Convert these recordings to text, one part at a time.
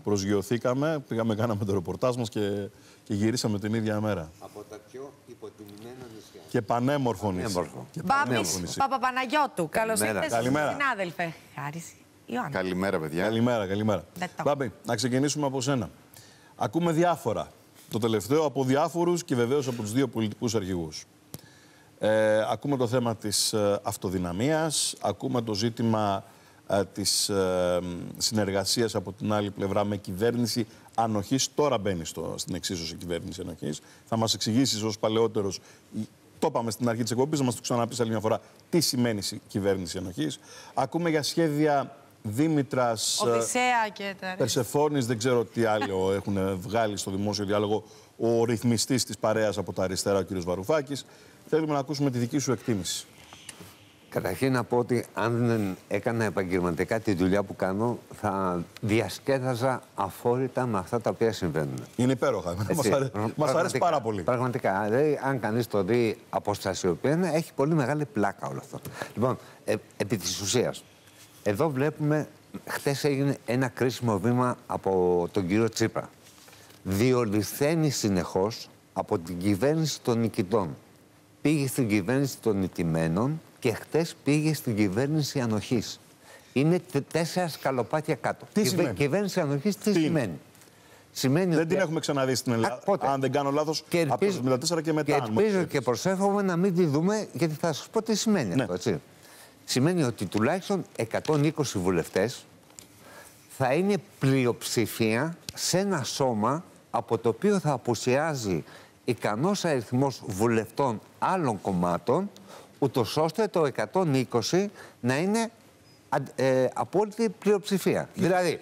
προσγειωθήκαμε, πήγαμε, κάναμε το ρεπορτάζ μας και γυρίσαμε την ίδια μέρα. Από τα πιο υποτιμημένα νησιά. Και πανέμορφο νησί. Μπάμπης Παπαπαναγιώτου. Καλώς ήρθες, συνάδελφε. Χάρης Ιωάννη. Καλημέρα, παιδιά. Καλημέρα. Μπάμπη, να ξεκινήσουμε από σένα. Ακούμε διάφορα. Το τελευταίο από διάφορους και βεβαίως από τους δύο πολιτικούς αρχηγούς. Ακούμε το θέμα της αυτοδυναμίας, ακούμε το ζήτημα της συνεργασίας από την άλλη πλευρά με κυβέρνηση ανοχής. Τώρα μπαίνει στην εξίσωση κυβέρνηση ανοχής. Θα μας εξηγήσεις ως παλαιότερος, το είπαμε στην αρχή της εκπομπής, να μας το ξαναπείς άλλη μια φορά, τι σημαίνει κυβέρνηση ανοχής. Ακούμε για σχέδια Δήμητρας, Οδυσσέα και Περσεφόνης, δεν ξέρω τι άλλο έχουν βγάλει στο δημόσιο διάλογο ο ρυθμιστής της παρέας από τα αριστερά, ο κ. Βαρουφάκης. Θέλουμε να ακούσουμε τη δική σου εκτίμηση. Καταρχήν να πω ότι αν δεν έκανα επαγγελματικά τη δουλειά που κάνω, θα διασκέδαζα αφόρητα με αυτά τα οποία συμβαίνουν. Είναι υπέροχα. Μας αρέσει πάρα πολύ. Πραγματικά. Δηλαδή, αν κανείς το δει αποστασιοποιημένα, έχει πολύ μεγάλη πλάκα όλο αυτό. Λοιπόν, επί της ουσίας, εδώ βλέπουμε, χτες έγινε ένα κρίσιμο βήμα από τον κύριο Τσίπρα. Διολυσθένει συνεχώς από την κυβέρνηση των νικητών. Πήγε στην κυβέρνηση των νικημένων και χτες πήγε στην κυβέρνηση ανοχής. Είναι 4 σκαλοπάτια κάτω. Τι σημαίνει? Κυβέρνηση ανοχής τι σημαίνει? Σημαίνει δεν ότι... την έχουμε ξαναδεί στην Ελλάδα. Αν δεν κάνω λάθος, από το 1974 και μετά. Και ελπίζω και προσεύχομαι να μην τη δούμε, γιατί θα σας πω τι σημαίνει αυτό, έτσι. Σημαίνει ότι τουλάχιστον 120 βουλευτές θα είναι πλειοψηφία σε ένα σώμα από το οποίο θα απουσιάζει ικανός αριθμός βουλευτών άλλων κομμάτων, ούτως ώστε το 120 να είναι απόλυτη πλειοψηφία. Δηλαδή,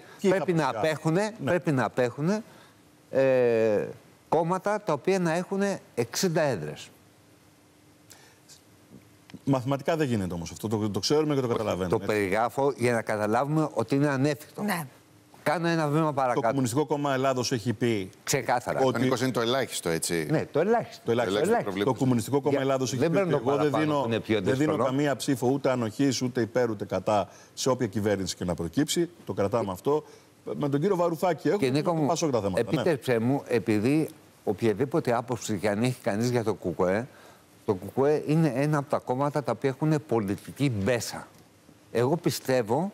πρέπει να απέχουν κόμματα τα οποία να έχουν 60 έδρες. Μαθηματικά δεν γίνεται όμως αυτό. Το ξέρουμε και το καταλαβαίνουμε. Το περιγράφω για να καταλάβουμε ότι είναι ανέφικτο. Ναι. Κάνω ένα βήμα παρακάτω. Το Κομμουνιστικό Κόμμα Ελλάδος έχει πει. Ξεκάθαρα. Ότι 20 είναι το ελάχιστο, έτσι. Ναι, το ελάχιστο. Το Κομμουνιστικό Κόμμα Ελλάδος έχει πει. Εγώ δεν δίνω καμία ψήφο ούτε ανοχής, ούτε υπέρ, ούτε κατά σε όποια κυβέρνηση και να προκύψει. Το κρατάμε αυτό. Με τον κύριο Βαρουφάκη έχω και το Πασόκ τα θέματα. Επίτρεψέ μου, επειδή οποιαδήποτε άποψη και αν έχει κανείς για το ΚΚΕ, το ΚΚΕ είναι ένα από τα κόμματα τα οποία έχουν πολιτική μπέσα. Εγώ πιστεύω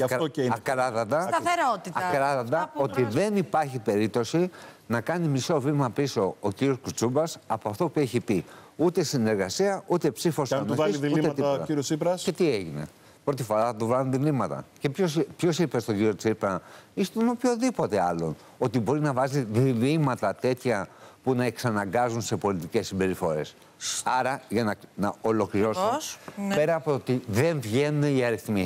ακράδαντα ότι δεν υπάρχει περίπτωση να κάνει μισό βήμα πίσω ο κύριος Κουτσούμπας από αυτό που έχει πει. Ούτε συνεργασία, ούτε ψήφος ανοχής, ούτε τίποτα. Και αν του βάλει διλήμματα ο κύριος Τσίπρας. Και τι έγινε? Πρώτη φορά θα του βάλουν διλήμματα. Και ποιος είπε στον κύριο Τσίπρα ή στον οποιοδήποτε άλλον ότι μπορεί να βάζει διλήμματα τέτοια που να εξαναγκάζουν σε πολιτικές συμπεριφορές. Άρα, για να ολοκληρώσω, πέρα από ότι δεν βγαίνουν οι αριθμοί,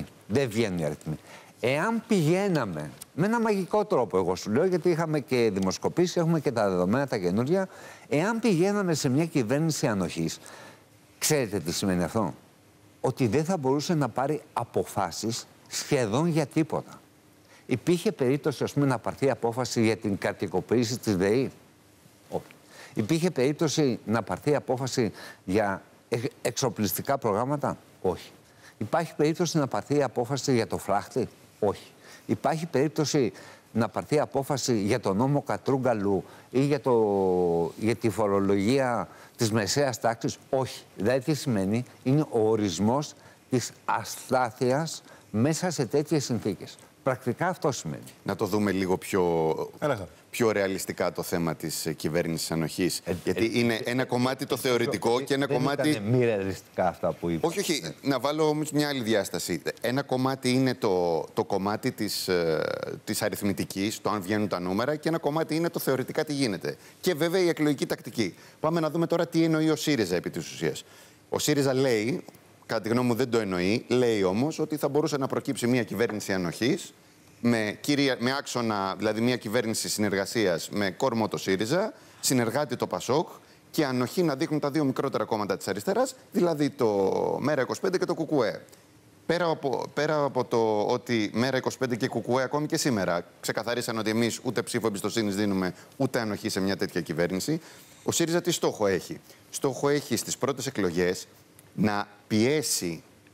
εάν πηγαίναμε με ένα μαγικό τρόπο, εγώ σου λέω, γιατί είχαμε και δημοσκοπήσεις, έχουμε και τα δεδομένα τα καινούργια, εάν πηγαίναμε σε μια κυβέρνηση ανοχής, ξέρετε τι σημαίνει αυτό? Ότι δεν θα μπορούσε να πάρει αποφάσεις σχεδόν για τίποτα. Υπήρχε περίπτωση, ας πούμε, να πάρθει απόφαση για την κρατικοποίηση της ΔΕΗ? Όχι. Υπήρχε περίπτωση να πάρθει απόφαση για εξοπλιστικά προγράμματα? Όχι. Υπάρχει περίπτωση να πάρθει απόφαση για το φράχτη? Όχι. Υπάρχει περίπτωση να πάρθει απόφαση για τον νόμο Κατρούγκαλου ή για τη φορολογία της μεσαίας τάξης? Όχι. Δηλαδή τι σημαίνει? Είναι ο ορισμός της αστάθειας μέσα σε τέτοιες συνθήκες. Πρακτικά αυτό σημαίνει. Να το δούμε λίγο πιο ρεαλιστικά το θέμα της κυβέρνησης ανοχής. Γιατί είναι ένα κομμάτι το θεωρητικό και ένα κομμάτι. Δεν είναι μη ρεαλιστικά αυτά που είπα. Όχι. Να βάλω όμως μια άλλη διάσταση. Ένα κομμάτι είναι το κομμάτι της αριθμητικής, το αν βγαίνουν τα νούμερα, και ένα κομμάτι είναι το θεωρητικά τι γίνεται. Και βέβαια η εκλογική τακτική. Πάμε να δούμε τώρα τι εννοεί ο ΣΥΡΙΖΑ επί της ουσίας. Ο ΣΥΡΙΖΑ λέει, κατά τη γνώμη μου δεν το εννοεί, λέει όμως ότι θα μπορούσε να προκύψει μια κυβέρνηση ανοχής με άξονα, δηλαδή μια κυβέρνηση συνεργασίας με κόρμο το ΣΥΡΙΖΑ, συνεργάτη το ΠΑΣΟΚ και ανοχή να δείχνουν τα δύο μικρότερα κόμματα της αριστεράς, δηλαδή το ΜέΡΑ25 και το ΚΚΕ. Πέρα από το ότι ΜέΡΑ25 και ΚΚΕ ακόμη και σήμερα ξεκαθαρίσαν ότι εμείς ούτε ψήφο εμπιστοσύνης δίνουμε, ούτε ανοχή σε μια τέτοια κυβέρνηση, ο ΣΥΡΙΖΑ τι στόχο έχει? Στόχο έχει στις πρώτες εκλογές να πιέσει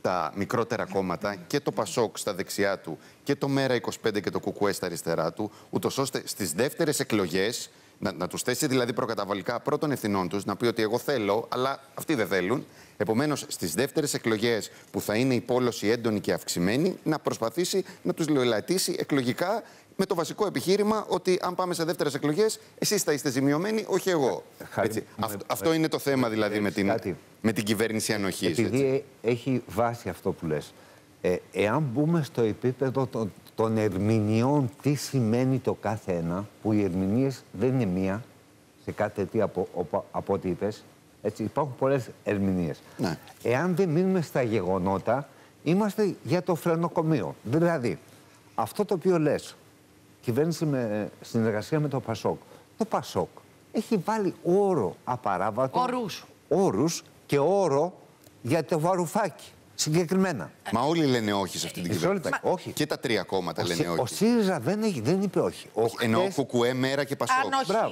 τα μικρότερα κόμματα και το Πασόκ στα δεξιά του και το ΜΕΡΑ25 και το ΚΚΕ στα αριστερά του, ούτως ώστε στις δεύτερες εκλογές να τους θέσει δηλαδή προκαταβολικά πρώτων ευθυνών τους, να πει ότι εγώ θέλω, αλλά αυτοί δεν θέλουν. Επομένως, στις δεύτερες εκλογές που θα είναι η πόλωση έντονη και αυξημένη, να προσπαθήσει να τους λαιλατήσει εκλογικά με το βασικό επιχείρημα ότι αν πάμε σε δεύτερες εκλογές, εσείς θα είστε ζημιωμένοι, όχι εγώ. Αυτό είναι το θέμα δηλαδή με την κυβέρνηση ανοχής. Επειδή έχει βάση αυτό που λες. Εάν μπούμε στο επίπεδο των ερμηνειών τι σημαίνει το κάθε ένα, που οι ερμηνείες δεν είναι μία σε κάθε αιτία από ό,τι είπες, έτσι, υπάρχουν πολλές ερμηνείες. Ναι. Εάν δεν μείνουμε στα γεγονότα, είμαστε για το φρενοκομείο. Δηλαδή, αυτό το οποίο λες, κυβέρνηση με συνεργασία με το Πασόκ. Το Πασόκ έχει βάλει όρο απαράβατο. Όρους και όρο για το Βαρουφάκι. Συγκεκριμένα. Μα όλοι λένε όχι σε αυτή την κυβέρνηση. Όχι. Και τα τρία κόμματα λένε όχι. Ο ΣΥΡΙΖΑ δεν είπε όχι. Ενώ ΚΚΕ, ΜΕΡΑ και Πασόκ.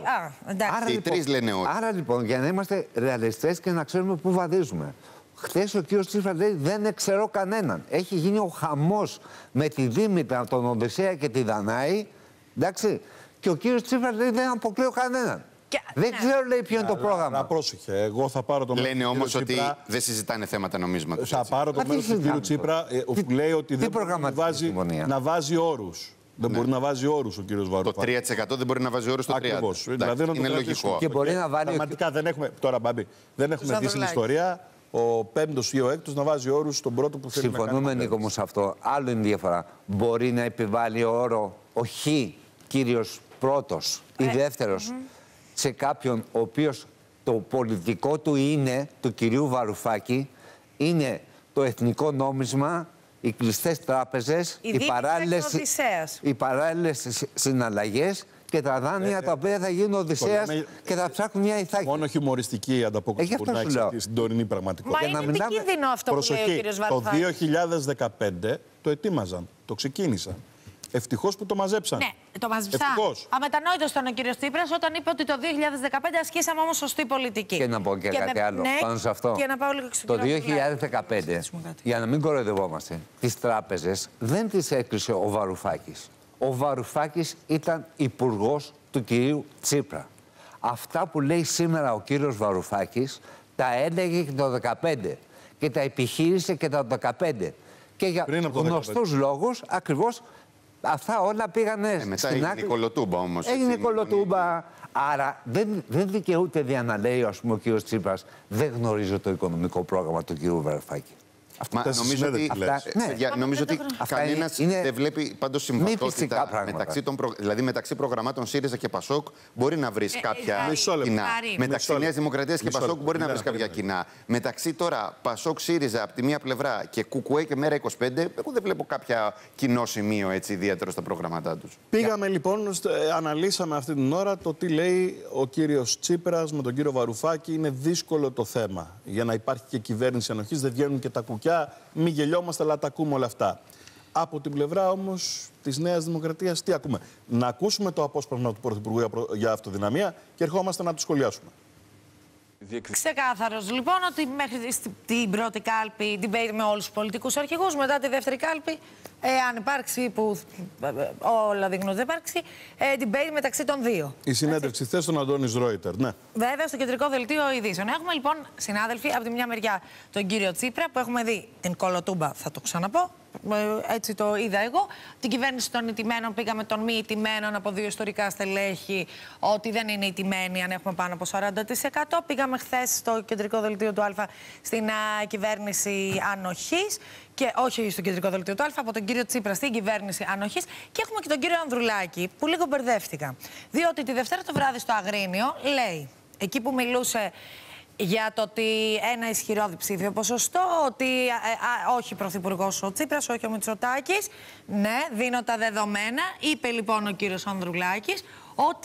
Άρα οι τρεις λένε όχι. Άρα λοιπόν, για να είμαστε ρεαλιστές και να ξέρουμε πού βαδίζουμε. Χθες ο κύριος Τσίπρας λέει δεν ξέρω κανέναν. Έχει γίνει ο χαμός με τη Δήμητρα, τον Οδυσσέα και τη Δανάη. Εντάξει. Και ο κύριος Τσίπρας λέει δεν αποκλείω κανέναν. Δεν ξέρω, λέει, ποιο είναι το πρόγραμμα. Να πρόσεχε. Εγώ θα πάρω το Λένε όμως ότι δεν συζητάνε θέματα νομίσματος. Θα πάρω το μέρος του κύριου Τσίπρα, που λέει ότι δεν μπορεί να βάζει όρους. Δεν μπορεί να βάζει όρους ο κύριος Βαρουφάκης. Το 3% δεν μπορεί να βάζει όρους στο 3%. Ακριβώς. Δηλαδή, είναι λογικό. Και μπορεί να βάλει. Πραγματικά δεν έχουμε. Τώρα, Μπάμπη, δεν έχουμε δει στην ιστορία ο πέμπτος ή ο έκτος να βάζει όρους στον πρώτο που θέλει. Συμφωνούμε, Νίκο μου, σε αυτό. Άλλο είναι η διαφορά. Μπορεί να επιβάλλει όρο ο Χ, κύριος πρώτος ή δεύτερος, σε κάποιον ο οποίος το πολιτικό του είναι, του κυρίου Βαρουφάκη, είναι το εθνικό νόμισμα, οι κλειστές τράπεζες, οι παράλληλες συναλλαγές και τα δάνεια τα οποία θα γίνουν Οδυσσέας και θα ψάχνουν μια Ιθάκη. Μόνο χιουμοριστική ανταπόκριση μπορεί να έχει στην τωρινή πραγματικότητα. Μα είναι επικίνδυνο αυτό που λέει ο κύριος Βαρουφάκης. Το 2015 το ετοίμαζαν, το ξεκίνησαν. Ευτυχώς που το μαζέψαν. Ναι, το μαζέψαν. Αμετανόητος ήταν ο κύριος Τσίπρας όταν είπε ότι το 2015 ασκήσαμε όμως σωστή πολιτική. Και να πω και κάτι άλλο πάνω σε αυτό. Και να πάω λίγο το 2015, για να μην κοροϊδευόμαστε, τις τράπεζες δεν τις έκρισε ο Βαρουφάκης. Ο Βαρουφάκης ήταν υπουργός του κυρίου Τσίπρα. Αυτά που λέει σήμερα ο κύριος Βαρουφάκης τα έλεγε και το 2015 και τα επιχείρησε και το 2015. Και για γνωστούς λόγους ακριβώς. Αυτά όλα πήγανε μετά έγινε η κολοτούμπα όμως. Έγινε η κολοτούμπα. Άρα δεν δικαιούται δια να λέει ο κύριος Τσίπρας δεν γνωρίζω το οικονομικό πρόγραμμα του κύριου Βαρουφάκη. Νομίζω ότι κανένας δεν βλέπει πάντως συμβατότητα μεταξύ προγραμμάτων ΣΥΡΙΖΑ και Πασόκ μπορεί να βρει κάποια κοινά. Μεταξύ Νέας Δημοκρατίας και Πασόκ μπορεί να βρει κάποια κοινά. Μεταξύ τώρα Πασόκ ΣΥΡΙΖΑ από τη μία πλευρά και ΚΚΕ και ΜΕΡΑ25, εγώ δεν βλέπω κάποια κοινό σημείο έτσι ιδιαίτερο στα προγραμματά τους. Πήγαμε λοιπόν, αναλύσαμε αυτή την ώρα το τι λέει ο κύριος Τσίπρας με τον κύριο Βαρουφάκη. Είναι δύσκολο το θέμα. Για να υπάρχει και κυβέρνηση ανοχής, δεν βγαίνουν και τα κουκιά. Μην γελιόμαστε, αλλά τα ακούμε όλα αυτά. Από την πλευρά όμως της Νέας Δημοκρατίας, τι ακούμε? Να ακούσουμε το απόσπασμα του Πρωθυπουργού για αυτοδυναμία και ερχόμαστε να το σχολιάσουμε. Ξεκάθαρος λοιπόν ότι μέχρι την πρώτη κάλπη debate με όλους τους πολιτικούς αρχηγούς, μετά τη δεύτερη κάλπη, αν υπάρξει, που όλα δείχνουν ότι δεν υπάρξει, debate μεταξύ των δύο. Η συνέντευξη χθες στον Αντώνης Ρόιτερ, ναι. Βέβαια, στο κεντρικό δελτίο ειδήσεων. Έχουμε λοιπόν, συνάδελφοι, από τη μια μεριά τον κύριο Τσίπρα, που έχουμε δει την κολοτούμπα, θα το ξαναπώ. Έτσι το είδα εγώ. Την κυβέρνηση των ηττημένων, πήγαμε των μη ηττημένων από δύο ιστορικά στελέχη, ότι δεν είναι ηττημένοι αν έχουμε πάνω από 40%. Πήγαμε χθες στο κεντρικό δελτίο του Α στην κυβέρνηση ανοχής. Και όχι στο κεντρικό δελτίο του Α, από τον κύριο Τσίπρα στην κυβέρνηση ανοχής. Και έχουμε και τον κύριο Ανδρουλάκη, που λίγο μπερδεύτηκα. Διότι τη Δευτέρα το βράδυ στο Αγρίνιο λέει, εκεί που μιλούσε για το ότι ένα ισχυρό διψήφιο ποσοστό, ότι όχι πρωθυπουργός ο Τσίπρας, όχι ο Μητσοτάκης. Ναι, δίνω τα δεδομένα. Είπε λοιπόν ο κύριος Ανδρουλάκης ότι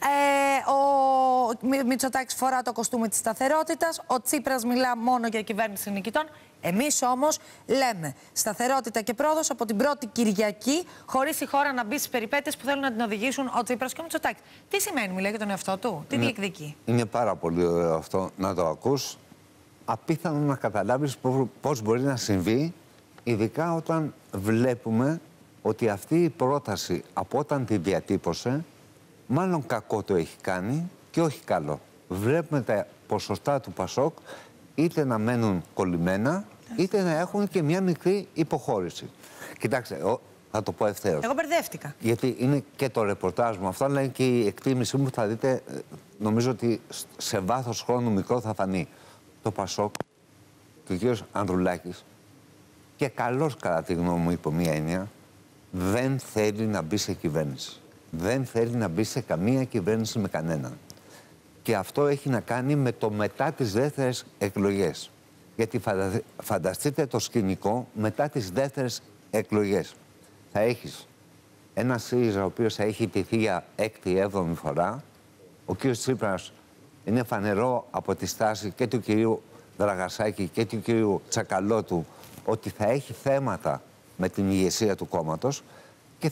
ο Μητσοτάκης φορά το κοστούμι της σταθερότητας, ο Τσίπρας μιλά μόνο για κυβέρνηση νικητών. Εμείς όμως λέμε σταθερότητα και πρόοδος από την πρώτη Κυριακή, χωρίς η χώρα να μπει στις περιπέτειες που θέλουν να την οδηγήσουν ο Τσίπρας και ο Μητσοτάκης. Τι σημαίνει, μιλάει για τον εαυτό του, τι διεκδικεί? Είναι πάρα πολύ ωραίο αυτό να το ακούς. απίθανο να καταλάβεις πώς μπορεί να συμβεί, ειδικά όταν βλέπουμε ότι αυτή η πρόταση από όταν τη διατύπωσε, μάλλον κακό το έχει κάνει και όχι καλό. Βλέπουμε τα ποσοστά του Πασόκ είτε να μένουν κολλημένα, είτε να έχουν και μια μικρή υποχώρηση. Κοιτάξτε, θα το πω ευθέως. Εγώ μπερδεύτηκα. Γιατί είναι και το ρεπορτάζ μου αυτό, αλλά είναι και η εκτίμησή μου, θα δείτε, νομίζω ότι σε βάθος χρόνου μικρό θα φανεί. Το Πασόκ του κ. Ανδρουλάκης, και καλώς κατά τη γνώμη μου υπό μία έννοια, δεν θέλει να μπει σε κυβέρνηση. Δεν θέλει να μπει σε καμία κυβέρνηση με κανέναν. Και αυτό έχει να κάνει με το μετά τις δεύτερες εκλογές. Γιατί φανταστείτε το σκηνικό μετά τις δεύτερες εκλογές. Θα έχεις ένα ΣΥΡΙΖΑ ο οποίος θα έχει τηθεί για 6η-7η φορά. Ο κ. Τσίπρας είναι φανερό από τη στάση και του κυρίου Δραγασάκη και του κυρίου Τσακαλώτου ότι θα έχει θέματα με την ηγεσία του κόμματος και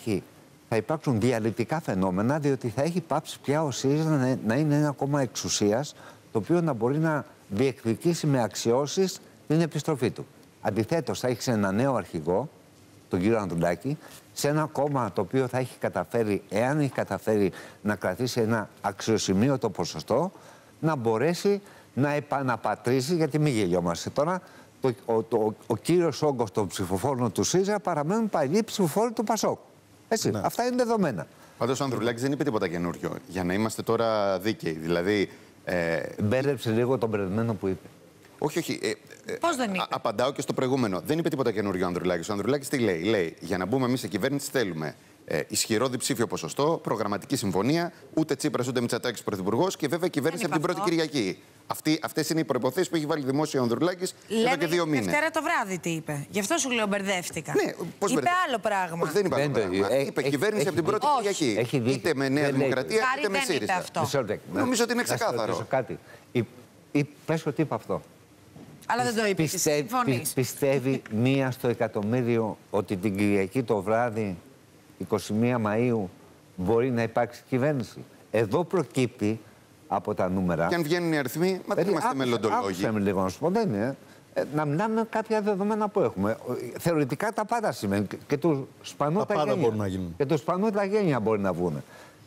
θα υπάρξουν διαλυτικά φαινόμενα, διότι θα έχει πάψει πια ο ΣΥΡΙΖΑ να είναι ένα κόμμα εξουσίας, το οποίο να μπορεί να διεκδικήσει με αξιώσεις την επιστροφή του. Αντιθέτως, θα έχει ένα νέο αρχηγό, τον κύριο Ανδρουλάκη, σε ένα κόμμα το οποίο θα έχει καταφέρει, εάν έχει καταφέρει να κρατήσει ένα αξιοσημείωτο ποσοστό, να μπορέσει να επαναπατρίσει, γιατί μην γελιόμαστε τώρα, ο κύριος όγκος των ψηφοφόρων του ΣΥΡΙΖΑ παραμένουν παλιοί ψηφοφόροι του ΠΑΣΟΚ. Έτσι, ναι. Αυτά είναι δεδομένα. Πάντως ο Ανδρουλάκης δεν είπε τίποτα καινούριο. Για να είμαστε τώρα δίκαιοι. Δηλαδή. Μπέρδεψε λίγο τον μπερδεμένο που είπε. Όχι, όχι. Πώς δεν είπε? Απαντάω και στο προηγούμενο. Δεν είπε τίποτα καινούριο ο Ανδρουλάκης. Ο Ανδρουλάκης τι λέει? Λέει, για να μπούμε εμείς σε κυβέρνηση θέλουμε ισχυρό διψήφιο ποσοστό, προγραμματική συμφωνία, ούτε Τσίπρας ούτε Μητσοτάκης πρωθυπουργός και βέβαια κυβέρνηση από την πρώτη Κυριακή. Αυτές είναι οι προϋποθέσεις που έχει βάλει δημόσιο ο Ανδρουλάκης εδώ και 2 μήνες. Δευτέρα το βράδυ τι είπε. Γι' αυτό σου λέω μπερδεύτηκα. Ναι, πώς είπε άλλο πράγμα. Όχι, δεν είπε άλλο πράγμα. Είπε κυβέρνηση από την πρώτη Κυριακή. Είτε με Νέα Δημοκρατία είτε με ΣΥΡΙΖΑ. Νομίζω ότι είναι ξεκάθαρο. Πες ότι είπε αυτό. Αλλά δεν το είπε. Πιστεύει μία στο εκατομμύριο ότι την Κυριακή το βράδυ, 21 Μαΐου, μπορεί να υπάρξει κυβέρνηση? Εδώ προκύπτει από τα νούμερα. Και αν βγαίνουν οι αριθμοί, μα δεν είμαστε μελλοντολόγοι. Άκουσα με λίγο να σου πω, δεν είναι. Να μιλάμε κάποια δεδομένα που έχουμε. Θεωρητικά τα πάντα σημαίνουν. Και του σπανού τα γένεια. Μπορούν να γίνουν. Και του σπανού τα γένεια μπορεί να βγουν.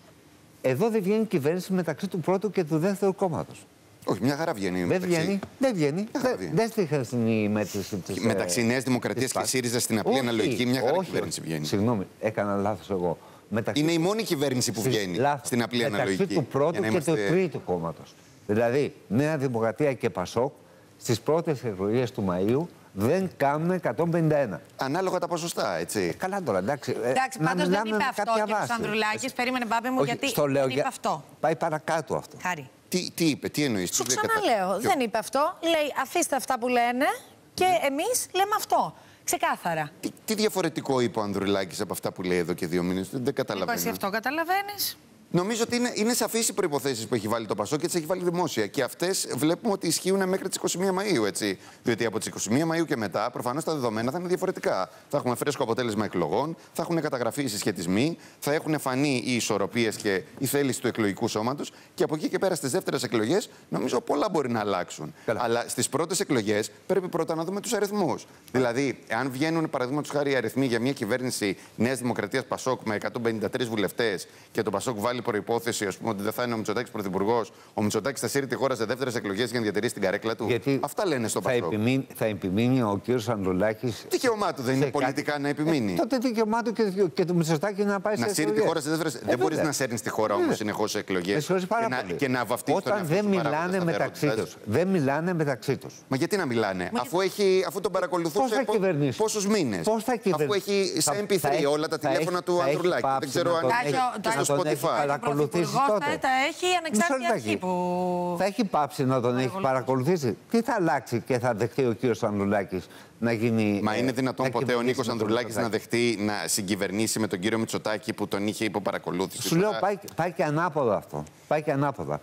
Εδώ δεν βγαίνει κυβέρνηση μεταξύ του πρώτου και του δεύτερου κόμματος. Όχι, μια χαρά βγαίνει. Δεν βγαίνει. Δεν στήχαν στην μέτρηση της. Μεταξύ Νέας Δημοκρατίας και ΣΥΡΙΖΑ στην απλή αναλογική, μια χαρά κυβέρνηση βγαίνει. Συγγνώμη, έκανα λάθος εγώ. Είναι η μόνη κυβέρνηση που βγαίνει στην απλή αναλογική. Μεταξύ του πρώτου και του τρίτου κόμματος. Δηλαδή, Νέα Δημοκρατία και Πασόκ στις πρώτες εκλογές του Μαΐου δεν κάνουν 151. Ανάλογα τα ποσοστά, έτσι. Καλά τώρα, εντάξει. Εντάξει, πάντως δεν είπε αυτό και ο Ανδρουλάκης. Περίμενε, μπάμπη μου, γιατί δεν είπε αυτό. Πάει παρακάτω αυτό. Χάρη. Τι είπε, τι εννοείς? Σου ξαναλέω, δεν είπε αυτό. Λέει, αφήστε αυτά που λένε και εμείς λέμε αυτό. Ξεκάθαρα. Τι διαφορετικό είπε ο Ανδρουλάκης από αυτά που λέει εδώ και 2 μήνες? Δεν καταλαβαίνω. Εσύ αυτό καταλαβαίνεις? Νομίζω ότι είναι σαφείς οι προϋποθέσεις που έχει βάλει το Πασόκ και τις έχει βάλει δημόσια. Και αυτές βλέπουμε ότι ισχύουν μέχρι τις 21 Μαΐου. Έτσι. Διότι από τις 21 Μαΐου και μετά, προφανώς τα δεδομένα θα είναι διαφορετικά. Θα έχουμε φρέσκο αποτέλεσμα εκλογών, θα έχουν καταγραφεί οι συσχετισμοί, θα έχουν φανεί οι ισορροπίες και η θέληση του εκλογικού σώματος. Και από εκεί και πέρα στις δεύτερες εκλογές, νομίζω πολλά μπορεί να αλλάξουν. Καλά. Αλλά στις πρώτες εκλογές πρέπει πρώτα να δούμε τους αριθμούς. Δηλαδή, αν βγαίνουν παραδείγματος χάρη οι αριθμοί για μια κυβέρνηση Νέας Δημοκρατίας Πασόκ με 153 βουλευτές και το Πασόκ βάλει προϋπόθεση, ας πούμε, ότι δεν θα είναι ο Μητσοτάκης πρωθυπουργός, ο Μητσοτάκης θα σύρει τη χώρα σε δεύτερες εκλογές για να διατηρήσει την καρέκλα του. Γιατί αυτά λένε στο Πασόκ. Θα επιμείνει ο κύριος Ανδρουλάκης. Δικαίωμά του δεν είναι πολιτικά να επιμείνει. Τότε δικαίωμά του και του Μητσοτάκη να πάει σε εκλογές. Να σύρει τη χώρα σε δεύτερες. Δεν μπορείς να σέρνεις τη χώρα όμως συνεχώς σε εκλογές και να βαφτείς τον εαυτό σου. Όταν δεν μιλάνε μεταξύ τους. Δεν μιλάνε μεταξύ τους. Μα γιατί να μιλάνε, αφού τον παρακολουθούσε πόσους μήνες. Αφού έχει σε MP3 όλα τα τηλέφωνα του Ανδρουλάκη. Δεν ξέρω αν έχει στο Spotify. Τότε. Θα έχει ανεξάρτητη αρχή που... Θα έχει πάψει να τον έχει παρακολουθήσει. Τι θα αλλάξει και θα δεχτεί ο κύριος Ανδρουλάκης να γίνει... Μα είναι δυνατόν ποτέ ο Νίκος Ανδρουλάκης να δεχτεί να συγκυβερνήσει με τον κύριο Μητσοτάκη που τον είχε υποπαρακολούθηση? Σου λέω πάει και ανάποδα αυτό. Πάει και ανάποδα.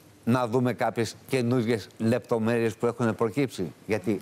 Να δούμε κάποιες καινούργιες λεπτομέρειες που έχουν προκύψει. Γιατί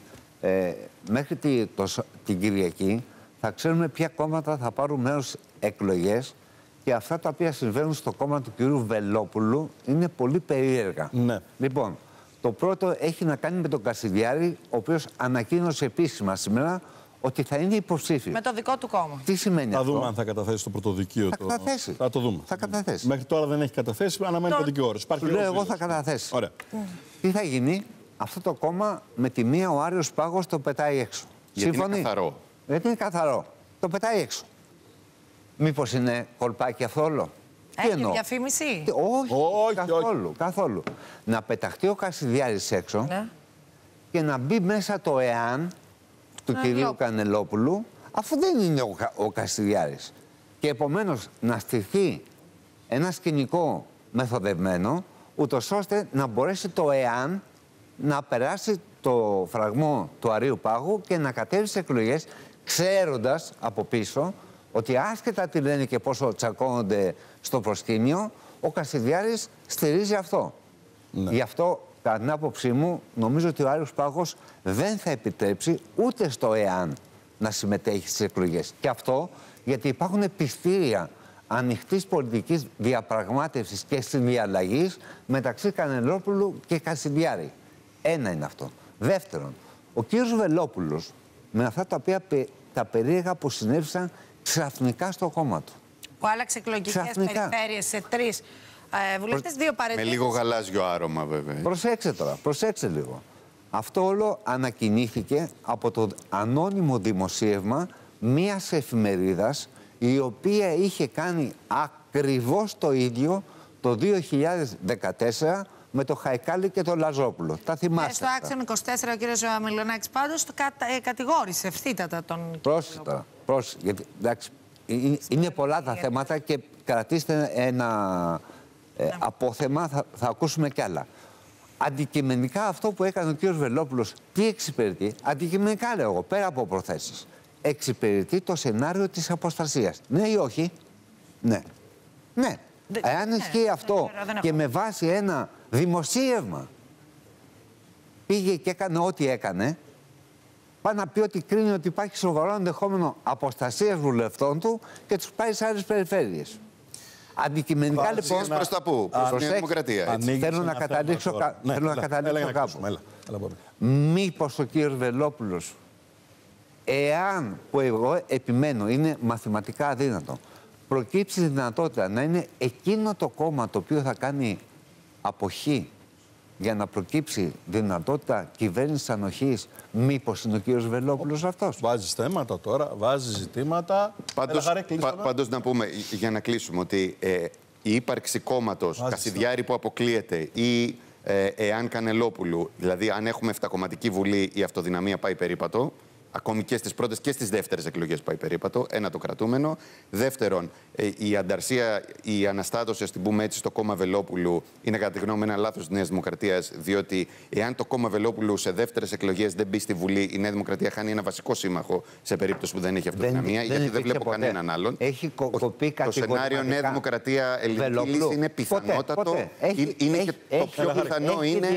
μέχρι την Κυριακή θα ξέρουμε ποια κόμματα θα πάρουν μέρος εκλογές. Και αυτά τα οποία συμβαίνουν στο κόμμα του κυρίου Βελόπουλου είναι πολύ περίεργα. Ναι. Λοιπόν, Το πρώτο έχει να κάνει με τον Κασιδιάρη, ο οποίος ανακοίνωσε επίσημα σήμερα ότι θα είναι υποψήφιος. Με το δικό του κόμμα. Τι σημαίνει θα αυτό? δούμε αν θα καταθέσει το πρωτοδικείο. Θα καταθέσει. Θα το δούμε. Θα καταθέσει. Μέχρι τώρα δεν έχει καταθέσει, αναμένει το δικηγόρο. Του λέω εγώ θα καταθέσει. Ωραία. Τι θα γίνει? Αυτό το κόμμα με τη μία ο Άριος Πάγος το πετάει έξω. Γιατί Σύμφωνοι? είναι καθαρό. Γιατί είναι καθαρό. Το πετάει έξω. Μήπως είναι κολπάκι αυτό όλο? Τι Έχει εννοώ? διαφήμιση. Όχι, καθόλου. Να πεταχτεί ο Κασιδιάρης έξω, Ναι. και να μπει μέσα το εάν του κυρίου Κανελόπουλου, αφού δεν είναι ο Κασιδιάρης. Και επομένως να στηθεί ένα σκηνικό μεθοδευμένο, ούτως ώστε να μπορέσει το εάν να περάσει το φραγμό του Αρείου Πάγου και να κατέβει στις εκλογές, ξέροντας από πίσω ότι άσχετα τι λένε και πόσο τσακώνονται στο προσκήνιο, ο Κασιδιάρης στηρίζει αυτό. Ναι. Γι' αυτό, κατά την άποψή μου, νομίζω ότι ο Άριος Πάγος δεν θα επιτρέψει ούτε στο εάν να συμμετέχει στις εκλογές. Και αυτό γιατί υπάρχουν πιστήρια ανοιχτής πολιτικής διαπραγμάτευσης και συνδιαλλαγής μεταξύ Κανελόπουλου και Κασιδιάρη. Ένα είναι αυτό. Δεύτερον, ο κύριος Βελόπουλος, με αυτά τα οποία τα περίεργα που συνέβησαν ξαφνικά στο κόμμα του. Που άλλαξε εκλογικές περιφέρειες σε 3 βουλευτές, 2 παρετήσεις. Με λίγο γαλάζιο άρωμα, βέβαια. Προσέξτε τώρα, προσέξτε λίγο. Αυτό όλο ανακοινήθηκε από το ανώνυμο δημοσίευμα μιας εφημερίδας, η οποία είχε κάνει ακριβώς το ίδιο το 2014 με το Χαϊκάλη και το Λαζόπουλο. Τα θυμάστε? Στο Άξιον 24 ο κύριος Μιλονάκης πάντως κατηγόρησε ευθύτατα τον... Πρόσεχε τώρα. Γιατί, εντάξει, είναι πολλά τα θέματα και κρατήστε ένα απόθεμα, θα ακούσουμε κι άλλα. Αντικειμενικά αυτό που έκανε ο κύριος Βελόπουλος, τι εξυπηρετεί? Αντικειμενικά λέω εγώ, πέρα από προθέσεις. Εξυπηρετεί το σενάριο της αποστασίας. Ναι ή όχι? Ναι. Ναι. Εάν ισχύει αυτό και με βάση ένα δημοσίευμα πήγε και έκανε ό,τι έκανε, πάει να πει ότι κρίνει ότι υπάρχει σοβαρό ενδεχόμενο αποστασίας βουλευτών του και τους πάει σε άλλες περιφέρειες. Αντικειμενικά λοιπόν. Προς τα πού? Προς τη Δημοκρατία. Θέλω να καταλήξω κάπου. Μήπως ο κύριος Βελόπουλος, εάν, που εγώ επιμένω είναι μαθηματικά αδύνατο, προκύψει η δυνατότητα να είναι εκείνο το κόμμα το οποίο θα κάνει αποχή για να προκύψει δυνατότητα κυβέρνησης ανοχής, μήπως είναι ο κύριος Βελόπουλος αυτός? Βάζεις θέματα τώρα, βάζεις ζητήματα. Πάντως να πούμε, για να κλείσουμε, ότι η ύπαρξη κόμματος Κασιδιάρη που αποκλείεται ή εάν Κανελόπουλου, δηλαδή αν έχουμε 7κομματική βουλή, η αυτοδυναμία πάει περίπατο. Ακόμη και στις πρώτες και στις δεύτερες εκλογές πάει περίπατο. Ένα, το κρατούμενο. Δεύτερον, η ανταρσία, η αναστάτωση, ας την πούμε έτσι, στο κόμμα Βελόπουλου είναι κατά τη γνώμη ένα λάθος της Νέας Δημοκρατίας, διότι εάν το κόμμα Βελόπουλου σε δεύτερες εκλογές δεν μπει στη Βουλή, η Νέα Δημοκρατία χάνει ένα βασικό σύμμαχο σε περίπτωση που δεν έχει αυτοδυναμία, γιατί δεν βλέπω κανέναν άλλον. Έχει κοπεί το σενάριο Νέα Δημοκρατία ελληνική λύση είναι πιθανότατο. Είναι και το πιο πιθανό είναι.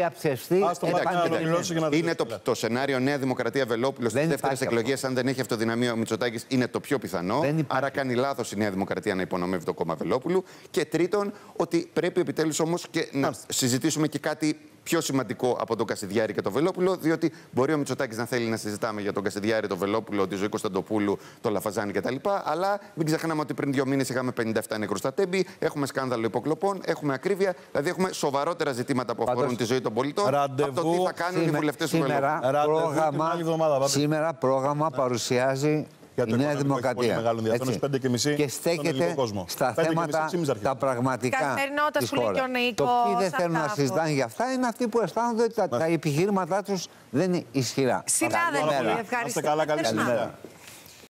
Είναι το σενάριο Νέα Δημοκρατία Βελόπουλο στις δεύτερες εκλογές, αν δεν έχει αυτοδυναμία ο Μητσοτάκης, είναι το πιο πιθανό. Άρα κάνει λάθος η Νέα Δημοκρατία να υπονομεύει το κόμμα Βελόπουλου. Και τρίτον, ότι πρέπει επιτέλους όμως και να συζητήσουμε και κάτι πιο σημαντικό από τον Κασιδιάρη και τον Βελόπουλο, διότι μπορεί ο Μητσοτάκης να θέλει να συζητάμε για τον Κασιδιάρη, τον Βελόπουλο, τη Ζωή Κωνσταντοπούλου, τον Λαφαζάνη κτλ. Αλλά μην ξεχνάμε ότι πριν 2 μήνες είχαμε 57 νεκρούς στα Τέμπη, έχουμε σκάνδαλο υποκλοπών, έχουμε ακρίβεια, δηλαδή έχουμε σοβαρότερα ζητήματα που αφορούν τη ζωή των πολιτών. Από το τι θα κάνουν οι βουλευτές του Βελόπουλου. Σήμερα πρόγραμμα παρουσιάζει η Νέα Δημοκρατία. Και στέκεται στα θέματα τα πραγματικά της χώρας. Το ποιοι δεν θέλουν να συζητάνε για αυτά είναι αυτοί που αισθάνονται ότι τα επιχειρήματά τους δεν είναι ισχυρά. Συνάδελφοι, ευχαριστώ. Καλή συνέχεια.